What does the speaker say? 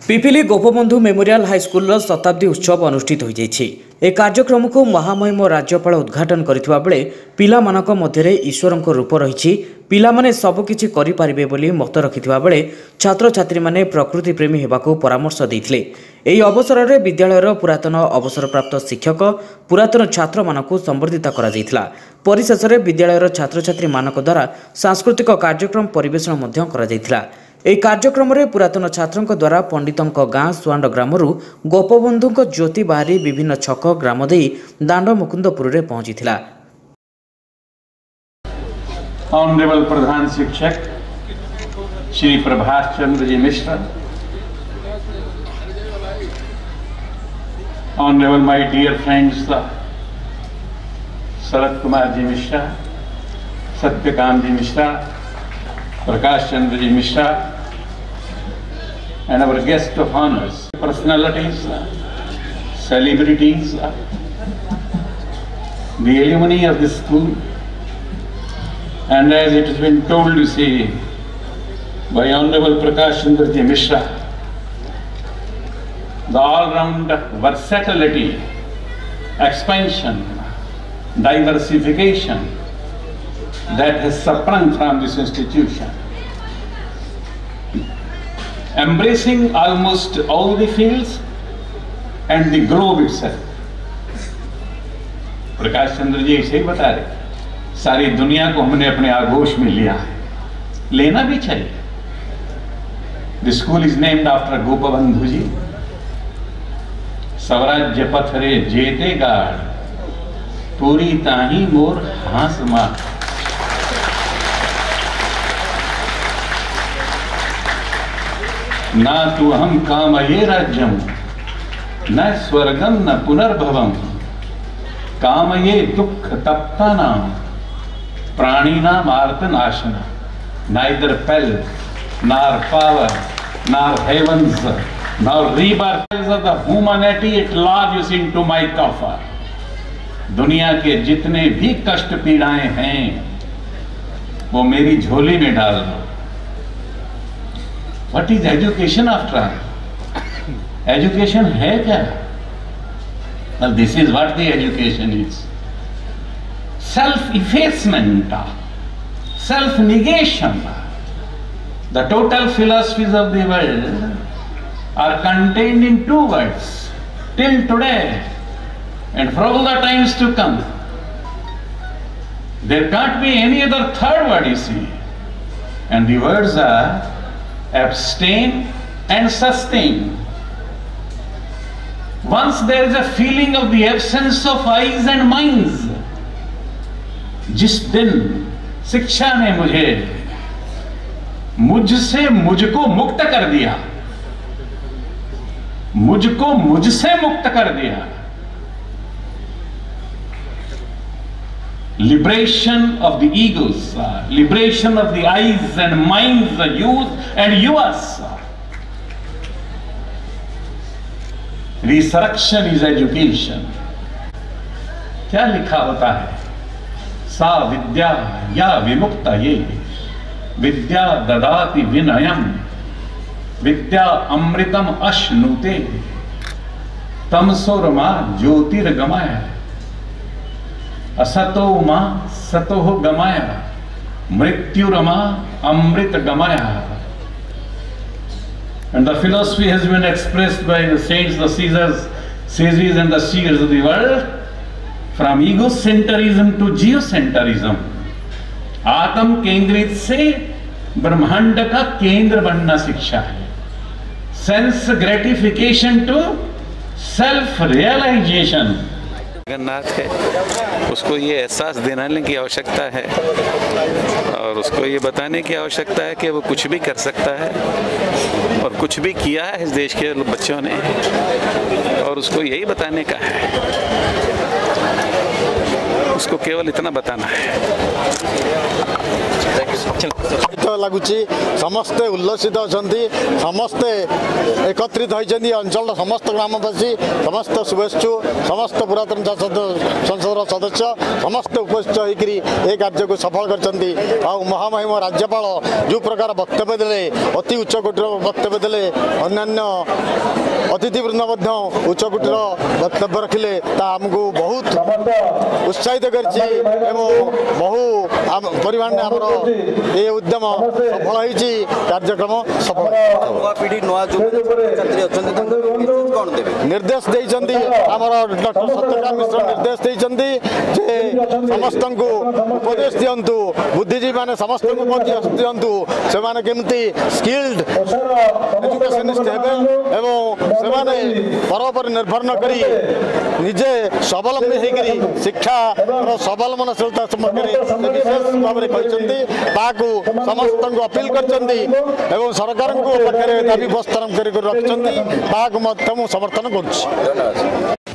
Pipili Gopabandhu memorial high school शताब्दी उत्सव अनुष्ठित हो ए कार्यक्रम को महामहिम राज्यपाल उद्घाटन करथिबा बेले पिला मानक मध्यरे ईश्वरक रूप रही पिला माने सबकिछि करि पारिबे बोली मत रखिथिबा बेले छात्र छात्री माने प्रकृति प्रेमी हेबाको परामर्श दैथिले। एही अवसर में विद्यालयर पुरातन अवसरप्राप्त शिक्षक पुरातन छात्र मानकु संबर्धित करा जायथिला। परिशेष में विद्यालयर छात्र छात्री मानक द्वारा सांस्कृतिक कार्यक्रम परिवेषण मध्य करा जायथिला। ଏହି କାର୍ଯ୍ୟକ୍ରମରେ ପୁରାତନ ଛାତ୍ରଙ୍କ ଦ୍ୱାରା ପଣ୍ଡିତଙ୍କ ଗାଁ ସୁଆଣ୍ଡ ଗ୍ରାମରୁ ଗୋପବନ୍ଧୁଙ୍କ ଜ୍ୟୋତି ବାହାରି ବିଭିନ୍ନ ଛକ ଗ୍ରାମ ଦେଇ ଦାଣ୍ଡ ମୁକୁନ୍ଦପୁରରେ ପହଞ୍ଚିଥିଲା। ऑनरेबल प्रधान शिक्षक Shri Prabhash Chandra ji Mishra, honourable my dear friends Sharad Kumar ji Mishra, Satyakam ji Mishra, Prakash Chandra ji Mishra, and our guest of honors, personalities, celebrities, the alumni of this school, and as it has been told to say by Honorable Prakash Chandra ji Mishra, the all-round versatility, expansion, diversification that has sprung from this institution, embracing almost all the fields and the globe itself. Prakash Chandra ji ऐसे ही बता रहे, सारी दुनिया को हमने अपने आगोश में लिया है, लेना भी चाहिए। The school is named after Gopabandhu जी। स्वराज्य पथरे जेते गाड़, पूरी ताही मोर हास मार। ना तु अहम कामये राज्यम न स्वर्गम न पुनर्भवम कामये दुख तप्तानाम प्राणिनाम आर्तनाशना। neither pelf nor power nor heavens nor rebirth of the humanity at large is into my coffer। दुनिया के जितने भी कष्ट पीड़ाएं हैं वो मेरी झोली में डाल दो। What is education after all? Education है क्या? Well, this is what the education is. Self-effacement, self-negation. The total philosophies of the world are contained in two words till today and for all the times to come. There can't be any other third word, you see. And the words are abstain and sustain। Once there is a feeling of the absence of eyes and minds, जिस दिन शिक्षा ने मुझसे मुझको मुक्त कर दिया, मुझको मुझसे मुक्त कर दिया, liberation of the egos, liberation of the eyes and minds, the youth and yours. Resurrection is education। क्या लिखा होता है? सा विद्या या विमुक्ता ये विद्या ददाति विनयम विद्या अमृतम अश्नुते तमसोरमा ज्योतिर्गमय असतो मां सतो गमय मृत्युरमा अमृत गमय। And the philosophy has been expressed by the saints, the Caesars, sages and the seers of the world, from egocentrism to geocentrism। आत्म केंद्रित से ब्रह्मांड का केंद्र बनना शिक्षा है। Sense gratification to self realisation. Jagannath है, उसको ये एहसास दिलाने की आवश्यकता है और उसको ये बताने की आवश्यकता है कि वो कुछ भी कर सकता है और कुछ भी किया है इस देश के बच्चों ने और उसको यही बताने का है। उसको केवल इतना बताना है। लगुच समस्ते उल्लसित अच्छा समस्ते एकत्रित होती अंचल समस्त ग्रामवासी समस्त शुभेच्छु समस्त पुरातन संसद सदस्य समस्त उपस्थित होकर कार्य को सफल कर महामहिम राज्यपाल जो प्रकार वक्तव्य देले अति उच्चकोटीर वक्तव्य देले अन्य अतिथिवृंद उच्चकोटीर वक्तव्य रखिले आमको बहुत उत्साहित कर बहु परिमाण ये उद्यम सफल होती कार्यक्रम सफल निर्देश देते डॉक्टर सत्यकांत मिश्र निर्देश देते समस्त को उपदेश दिंतु बुद्धिजीवी मैंने समस्त को उपदेश दिंतु से केमती स्किल्ड एजुकेशनिस्ट हे पर्व पर निर्भर न करी निजे स्वावलंबी होकर शिक्षा स्वावलंबनशीलता संपर्क विशेष भाव में कहते समस्त को अपील कर सरकार को दाबी उपस्थापन कर रखिंट समर्थन कर